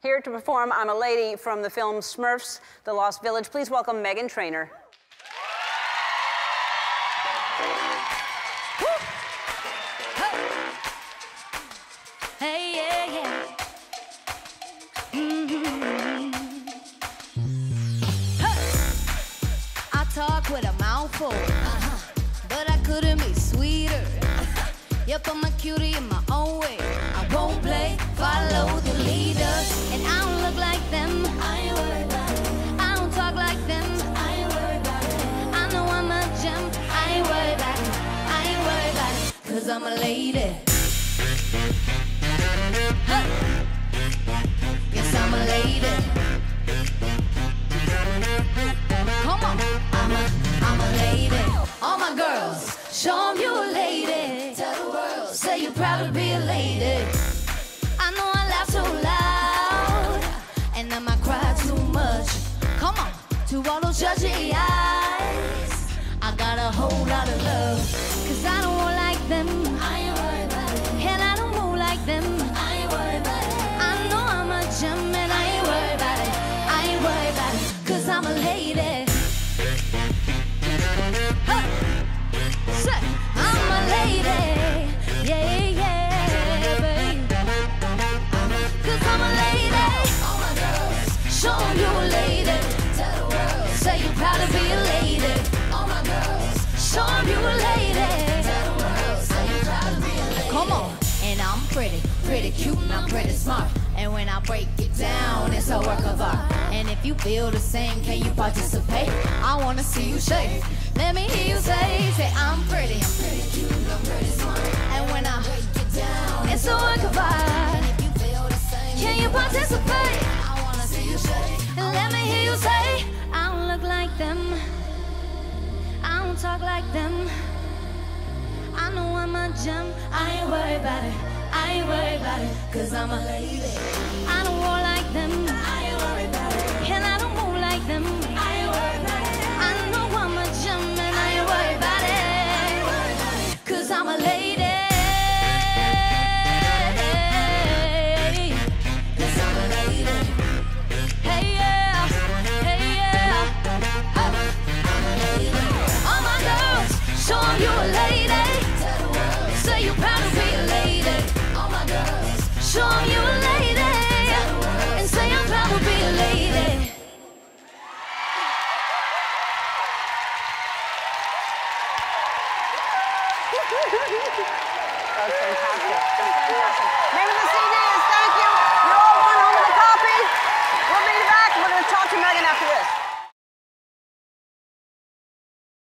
Here to perform I'm a Lady from the film Smurfs, The Lost Village. Please welcome Meghan Trainor. Hey, yeah, yeah. I talk with a mouthful, but I couldn't be sweeter. Yep, I'm a cutie in my own way. I won't play, follow the leader. And I don't look like them. I ain't worried about it. I don't talk like them. I ain't worried about it. I know I'm a gem. I ain't worried about it. I ain't worried about it. 'Cause I'm a lady. Huh. Yes, I'm a lady. Come on. I'm a lady. All my girls, show 'em you a lady. Tell the world, say you're proud to be a lady. I know I laugh too loud, and I might cry too much. Come on, to all those judgy eyes, I got a whole lot of love. 'Cause I don't want like them. I ain't worried about it. And I don't move like them. I ain't worried about it. I know I'm a gem, and I ain't worried about it. I ain't worried about it. 'Cause I'm a lady. Huh. Say, I'm a lady. Yeah, yeah, babe. 'Cause I'm a lady. All my girls, show 'em you a lady. Tell the world, say you're proud to be a lady. All my girls, show 'em you a lady. Tell the world, say you're proud to be a lady. Come on, and I'm pretty cute, and I'm pretty smart. And when I break it down, it's a work of art. And if you feel the same, can you participate? I wanna see you shake. Let me hear you say, I'm pretty cute, I'm pretty smart. And when I break it down, it's a work of art. And if you feel the same, can you participate? I wanna see you shake. And let me hear you say, I don't look like them. I don't talk like them. I know I'm a gem. I ain't worried about it. I ain't worried about it. 'Cause I'm a lady. I don't roll like them. I ain't worried about it. And I don't move like them. I ain't worried about it. I know I'm a gem, and I ain't worried about it. I ain't worried about it. 'Cause I'm a lady. 'Cause I'm a lady. Hey yeah, hey yeah. Oh, I'm a lady. All my girls, show 'em you a lady. Tell the world, say you're proud to be a lady. All my girls, show 'em you a lady. Tell the world, and say I'm proud to be a lady. That was fantastic. That's fantastic. Name of the CD is Thank You. You're all going home with a copy. We'll be back. We're going to talk to Meghan after this.